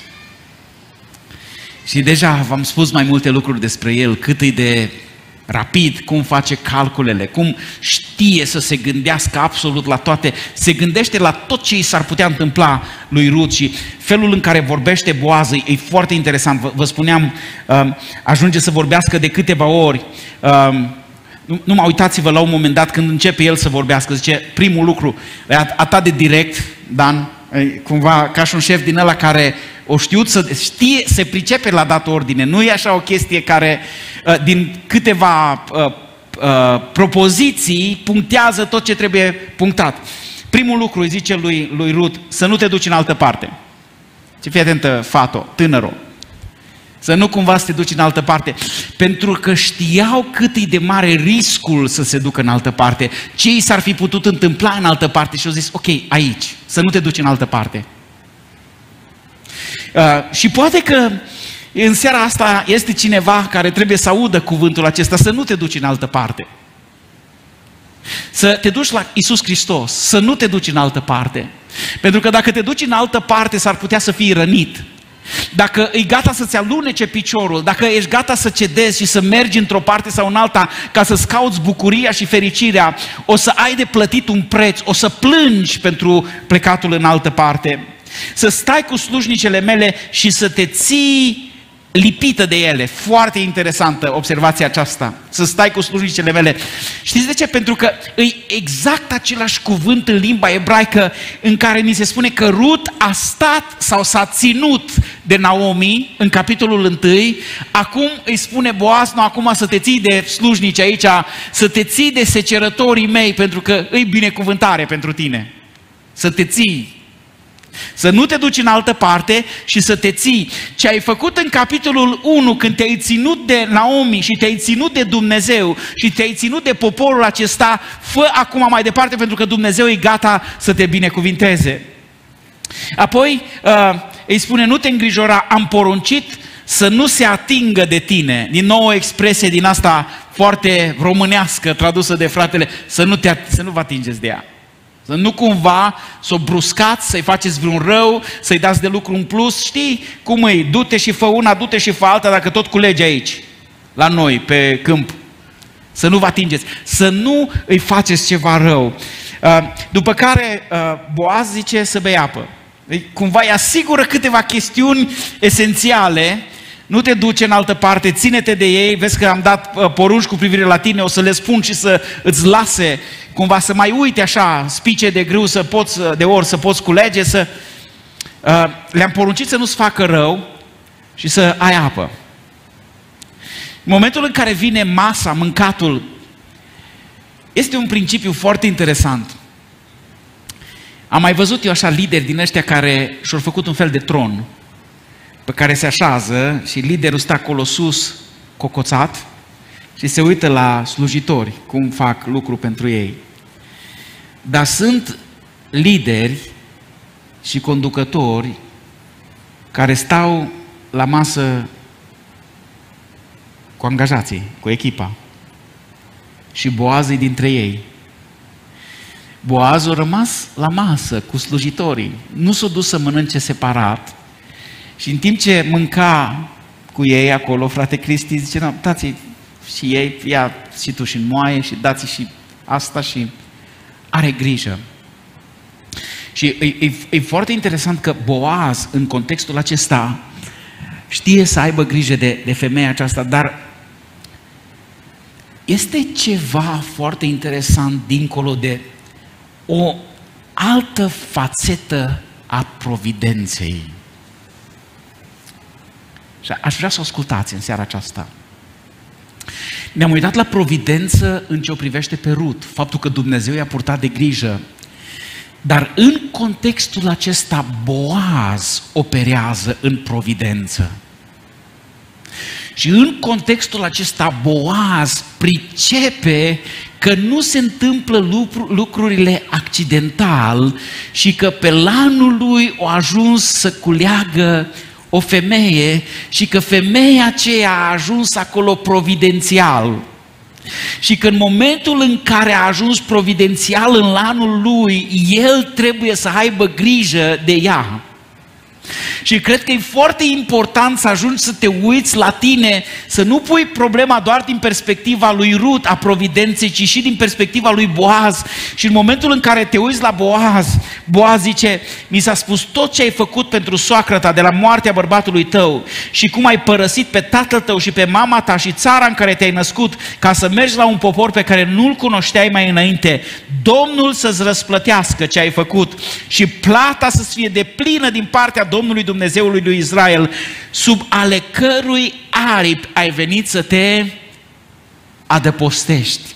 Speaker 1: Și deja v-am spus mai multe lucruri despre el, cât e de rapid, cum face calculele, cum știe să se gândească absolut la toate, se gândește la tot ce i s-ar putea întâmpla lui Rut și felul în care vorbește Boaz e foarte interesant. Vă spuneam, ajunge să vorbească de câteva ori. Numai uitați-vă la un moment dat când începe el să vorbească, zice, primul lucru, e atât de direct, Dan, cumva ca și un șef din ăla care o știut să știe, se pricepe la dat ordine. Nu e așa o chestie care din câteva propoziții punctează tot ce trebuie punctat. Primul lucru îi zice lui Rut, să nu te duci în altă parte. Ce fii atentă, fato, tânăro. Să nu cumva să te duci în altă parte. Pentru că știau cât e de mare riscul să se ducă în altă parte. Ce i s-ar fi putut întâmpla în altă parte. Și au zis, ok, aici, să nu te duci în altă parte. Și poate că în seara asta este cineva care trebuie să audă cuvântul acesta, să nu te duci în altă parte. Să te duci la Iisus Hristos, să nu te duci în altă parte. Pentru că dacă te duci în altă parte, s-ar putea să fii rănit. Dacă e gata să-ți alunece piciorul, dacă ești gata să cedezi și să mergi într-o parte sau în alta ca să-ți cauți bucuria și fericirea, o să ai de plătit un preț, o să plângi pentru plecatul în altă parte. Să stai cu slujnicele mele și să te ții lipită de ele. Foarte interesantă observația aceasta. Să stai cu slujnicele mele. Știți de ce? Pentru că e exact același cuvânt în limba ebraică în care ni se spune că Rut a stat sau s-a ținut de Naomi în capitolul 1. Acum îi spune Boaz, nu, acum să te ții de slujnici aici, să te ții de secerătorii mei, pentru că îi binecuvântare pentru tine. Să te ții. Să nu te duci în altă parte și să te ții. Ce ai făcut în capitolul 1 când te-ai ținut de Naomi și te-ai ținut de Dumnezeu și te-ai ținut de poporul acesta, fă acum mai departe pentru că Dumnezeu e gata să te binecuvinteze. Apoi îi spune, nu te îngrijora, am poruncit să nu se atingă de tine. Din nou o expresie din asta foarte românească tradusă de fratele, să nu vă atingeți de ea. Să nu cumva să o bruscați, să-i faceți vreun rău, să-i dați de lucru în plus. Știi cum e? Du-te și fă una, du-te și fă alta, dacă tot culegi aici, la noi, pe câmp. Să nu vă atingeți, să nu îi faceți ceva rău. După care Boaz zice să bei apă. Cumva îi asigură câteva chestiuni esențiale. Nu te duce în altă parte, ține-te de ei, vezi că am dat porunci cu privire la tine, o să le spun și să îți lase cumva să mai uite așa spice de grâu, să poți culege, le-am poruncit să nu-ți facă rău și să ai apă. În momentul în care vine masa, mâncatul, este un principiu foarte interesant. Am mai văzut eu așa lideri din ăștia care și-au făcut un fel de tron pe care se așează și liderul stă acolo sus, cocoțat, și se uită la slujitori, cum fac lucru pentru ei. Dar sunt lideri și conducători care stau la masă cu angajații, cu echipa. Și Boaz e dintre ei. Boaz a rămas la masă cu slujitorii. Nu s-a dus să mănânce separat. Și în timp ce mânca cu ei acolo, frate Cristi zice, no, dați și ei, ia și tu și înmoaie și dați și asta și are grijă. Și e foarte interesant că Boaz, în contextul acesta, știe să aibă grijă de femeia aceasta, dar este ceva foarte interesant dincolo de o altă fațetă a providenței. Și aș vrea să o ascultați în seara aceasta. Ne-am uitat la providență în ce o privește pe Rut, faptul că Dumnezeu i-a purtat de grijă. Dar în contextul acesta, Boaz operează în providență. Și în contextul acesta, Boaz pricepe că nu se întâmplă lucrurile accidental și că pe lanul lui a ajuns să culeagă o femeie și că femeia aceea a ajuns acolo providențial. Și că în momentul în care a ajuns providențial în lanul lui, el trebuie să aibă grijă de ea. Și cred că e foarte important să ajungi să te uiți la tine, să nu pui problema doar din perspectiva lui Rut, a providenței, ci și din perspectiva lui Boaz. Și în momentul în care te uiți la Boaz, Boaz zice, mi s-a spus tot ce ai făcut pentru soacră ta de la moartea bărbatului tău și cum ai părăsit pe tatăl tău și pe mama ta și țara în care te-ai născut ca să mergi la un popor pe care nu-l cunoșteai mai înainte. Domnul să-ți răsplătească ce ai făcut și plata să fie deplină din partea Domnului Dumnezeului lui Israel, sub ale cărui aripi ai venit să te adăpostești.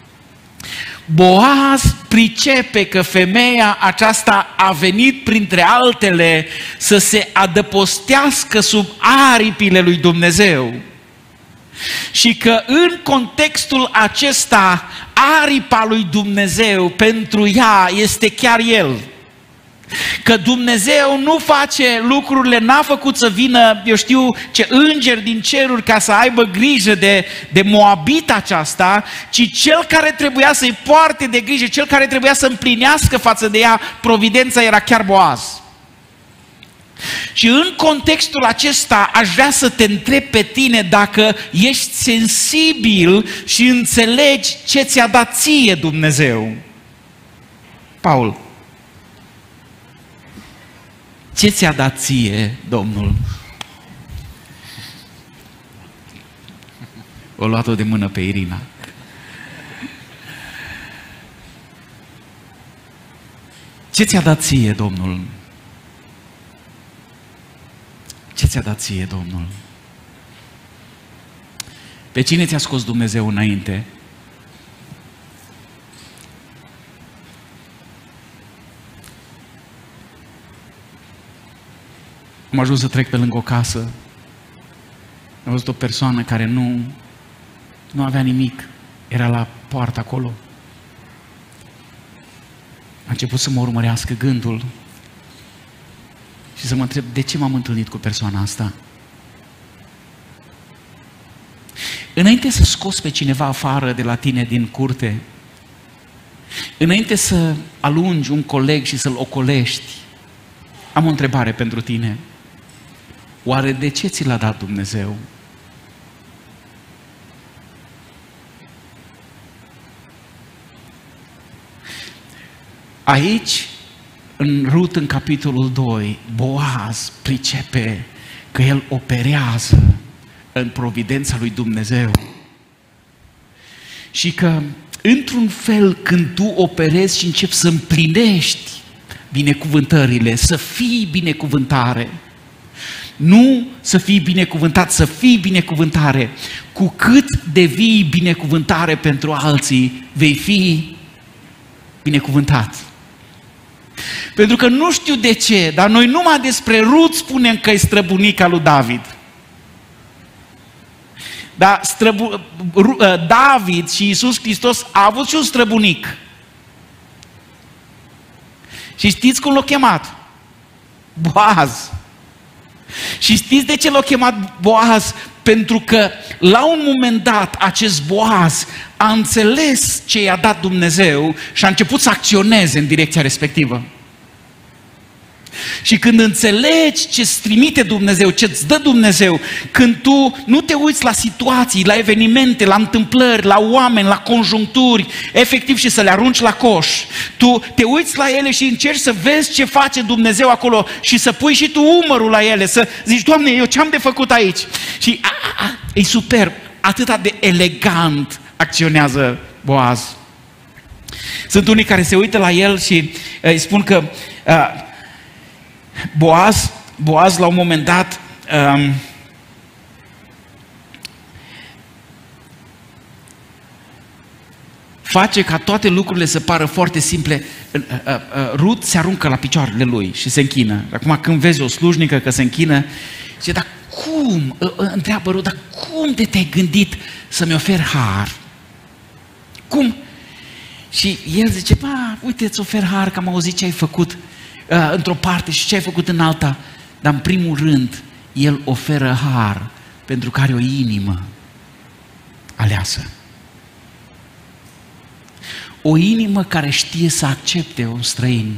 Speaker 1: Boaz pricepe că femeia aceasta a venit printre altele să se adăpostească sub aripile lui Dumnezeu. Și că în contextul acesta, aripa lui Dumnezeu pentru ea este chiar El. Că Dumnezeu nu face lucrurile, n-a făcut să vină, eu știu, ce îngeri din ceruri ca să aibă grijă de Moabita aceasta, ci cel care trebuia să-i poarte de grijă, cel care trebuia să împlinească față de ea providența era chiar Boaz. Și în contextul acesta aș vrea să te întreb pe tine dacă ești sensibil și înțelegi ce ți-a dat ție Dumnezeu. Paul, ce ți-a dat ție Domnul? O luat-o de mână pe Irina. Ce ți-a dat ție Domnul? Ce ți-a dat ție Domnul? Pe cine ți-a scos Dumnezeu înainte? Am ajuns să trec pe lângă o casă. Am văzut o persoană care nu avea nimic. Era la poartă acolo. A început să mă urmărească gândul și să mă întreb de ce m-am întâlnit cu persoana asta. Înainte să scoți pe cineva afară de la tine din curte, înainte să alungi un coleg și să-l ocolești, am o întrebare pentru tine. Oare de ce ți l-a dat Dumnezeu? Aici, în Rut, în capitolul 2, Boaz pricepe că el operează în providența lui Dumnezeu și că, într-un fel, când tu operezi și începi să împlinești binecuvântările, să fii binecuvântare, nu să fii binecuvântat, să fii binecuvântare, cu cât devii binecuvântare pentru alții, vei fi binecuvântat. Pentru că nu știu de ce, dar noi numai despre Rut spunem că e străbunica lui David. Dar David și Iisus Hristos a avut și un străbunic. Și știți cum l-a chemat? Boaz. Și știți de ce l-a chemat Boaz? Pentru că la un moment dat acest Boaz a înțeles ce i-a dat Dumnezeu și a început să acționeze în direcția respectivă. Și când înțelegi ce îți trimite Dumnezeu, ce îți dă Dumnezeu, când tu nu te uiți la situații, la evenimente, la întâmplări, la oameni, la conjuncturi, efectiv și să le arunci la coș, tu te uiți la ele și încerci să vezi ce face Dumnezeu acolo și să pui și tu umărul la ele, să zici, Doamne, eu ce am de făcut aici? Și e superb, atât de elegant acționează Boaz. Sunt unii care se uită la el și îi spun că Boaz la un moment dat face ca toate lucrurile să pară foarte simple. Rut se aruncă la picioarele lui și se închină. Acum când vezi o slujnică că se închină, zice, dar cum? Întreabă Rut, dar cum de te-ai gândit să-mi oferi har? Cum? Și el zice, uite, îți ofer har, că am auzit ce ai făcut într-o parte și ce ai făcut în alta, dar în primul rând el oferă har pentru că are o inimă aleasă. O inimă care știe să accepte un străin.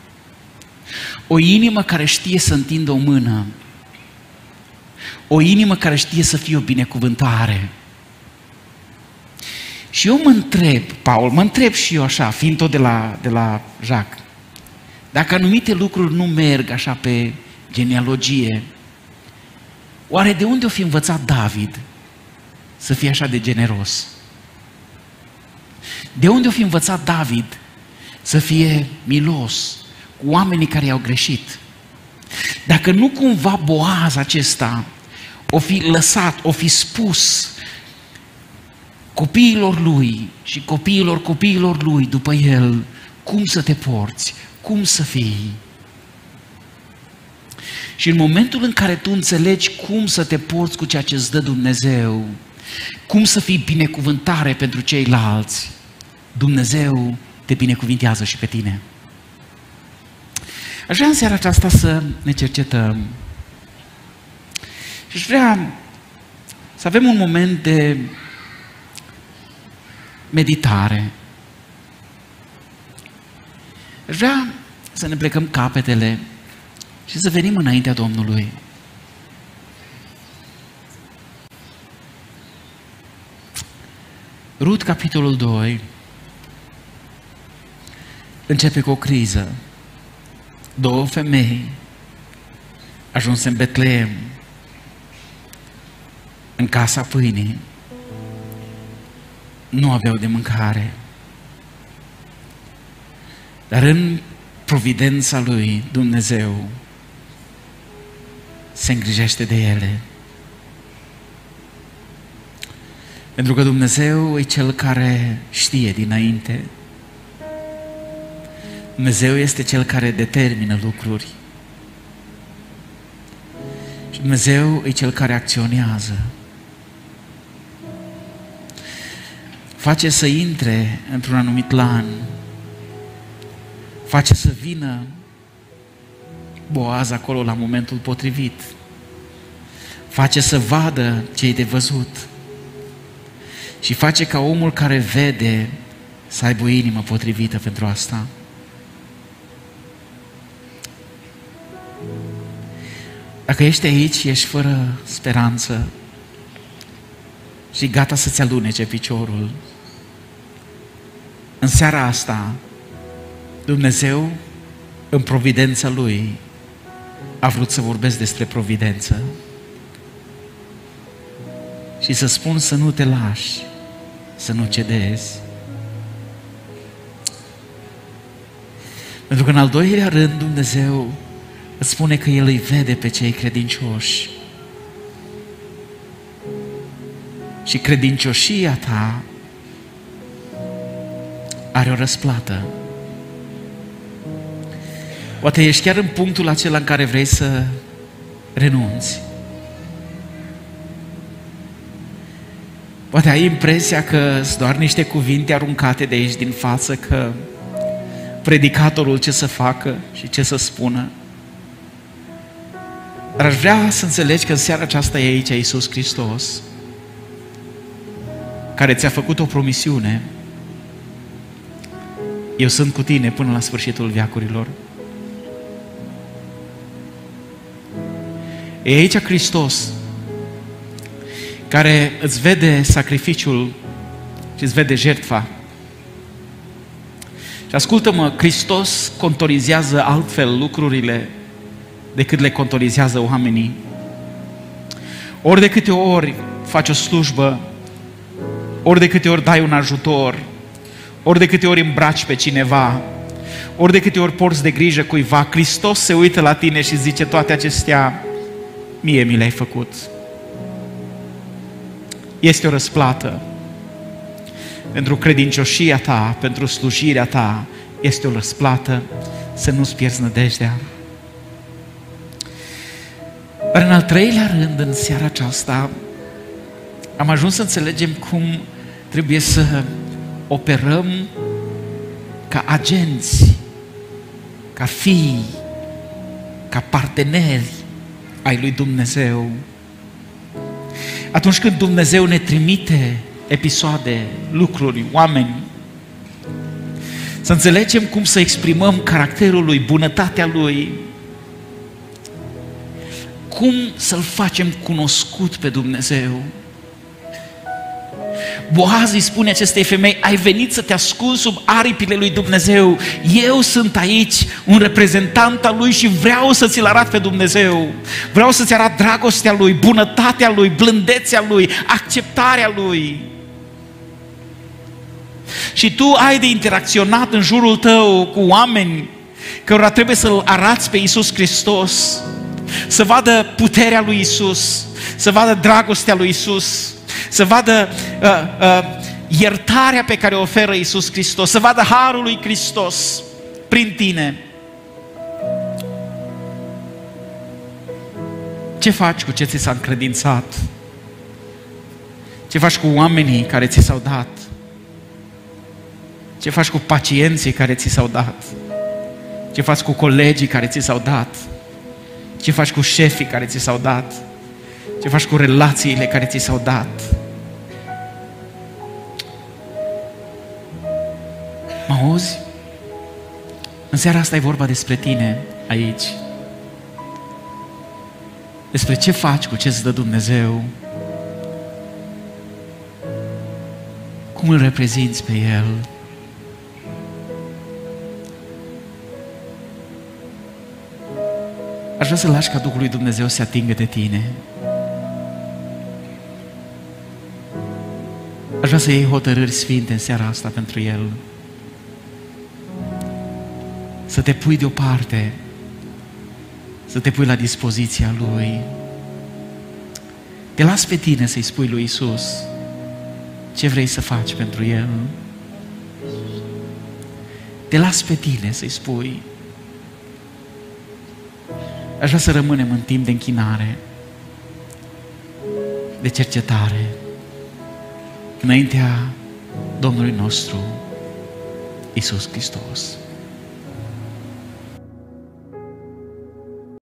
Speaker 1: O inimă care știe să întindă o mână. O inimă care știe să fie o binecuvântare. Și eu mă întreb, Paul, mă întreb și eu așa, fiind tot de la Jacques, dacă anumite lucruri nu merg așa pe genealogie, oare de unde o fi învățat David să fie așa de generos? De unde o fi învățat David să fie milos cu oamenii care i-au greșit? Dacă nu cumva Boaz acesta o fi lăsat, o fi spus copiilor lui și copiilor lui după el, cum să te porți, cum să fii. Și în momentul în care tu înțelegi cum să te porți cu ceea ce îți dă Dumnezeu, cum să fii binecuvântare pentru ceilalți, Dumnezeu te binecuvintează și pe tine. Aș vrea în seara aceasta să ne cercetăm și aș vrea să avem un moment de meditare. Aș vrea să ne plecăm capetele și să venim înaintea Domnului. Rut, capitolul 2, începe cu o criză. Două femei ajunse în Betleem, în casa pâinii. Nu aveau de mâncare. Dar în providența lui Dumnezeu se îngrijește de ele. Pentru că Dumnezeu e Cel care știe dinainte. Dumnezeu este Cel care determină lucruri. Dumnezeu e Cel care acționează. Face să intre într-un anumit lan. Face să vină Boaz acolo la momentul potrivit. Face să vadă ce-i de văzut. Și face ca omul care vede să aibă o inimă potrivită pentru asta. Dacă ești aici și ești fără speranță și gata să-ți alunece piciorul, în seara asta, Dumnezeu, în providența Lui, a vrut să vorbesc despre providență și să spun să nu te lași, să nu cedezi. Pentru că în al doilea rând Dumnezeu îți spune că El îi vede pe cei credincioși. Și credincioșia ta are o răsplată. Poate ești chiar în punctul acela în care vrei să renunți. Poate ai impresia că sunt doar niște cuvinte aruncate de aici din față, că predicatorul ce să facă și ce să spună. Dar aș vrea să înțelegi că în seara aceasta e aici Iisus Hristos, care ți-a făcut o promisiune. Eu sunt cu tine până la sfârșitul veacurilor. E aici Hristos, care îți vede sacrificiul și îți vede jertfa. Și ascultă-mă, Hristos contorizează altfel lucrurile decât le contorizează oamenii. Ori de câte ori faci o slujbă, ori de câte ori dai un ajutor, ori de câte ori îmbraci pe cineva, ori de câte ori porți de grijă cuiva, Hristos se uită la tine și zice: toate acestea mie mi le-ai făcut. Este o răsplată. Pentru credincioșia ta, pentru slujirea ta, este o răsplată, să nu-ți pierzi nădejdea. Dar în al treilea rând, în seara aceasta, am ajuns să înțelegem cum trebuie să operăm ca agenți, ca fii, ca parteneri ai lui Dumnezeu. Atunci când Dumnezeu ne trimite episoade, lucruri, oameni, să înțelegem cum să exprimăm caracterul Lui, bunătatea Lui, cum să-L facem cunoscut pe Dumnezeu. Boaz îi spune acestei femei: ai venit să te ascunzi sub aripile lui Dumnezeu. Eu sunt aici, un reprezentant al Lui și vreau să ți-L arăt pe Dumnezeu. Vreau să-ți arăt dragostea Lui, bunătatea Lui, blândețea Lui, acceptarea Lui. Și tu ai de interacționat în jurul tău cu oameni cărora trebuie să-L arăți pe Iisus Hristos, să vadă puterea lui Iisus, să vadă dragostea lui Iisus, să vadă iertarea pe care o oferă Iisus Hristos, să vadă harul lui Hristos prin tine. Ce faci cu ce ți s-a încredințat? Ce faci cu oamenii care ți s-au dat? Ce faci cu pacienții care ți s-au dat? Ce faci cu colegii care ți s-au dat? Ce faci cu șefii care ți s-au dat? Ce faci cu relațiile care ți s-au dat? Mă auzi? În seara asta e vorba despre tine aici. Despre ce faci cu ce îți dă Dumnezeu. Cum îl reprezinți pe El. Aș vrea să lași ca Duhul lui Dumnezeu să se atingă de tine. Aș vrea să iei hotărâri sfinte în seara asta pentru El. Să te pui deoparte, să te pui la dispoziția Lui. Te las pe tine să-i spui lui Iisus ce vrei să faci pentru El. Te las pe tine să-i spui. Aș vrea să rămânem în timp de închinare. de cercetare înaintea Domnului nostru Iisus Hristos.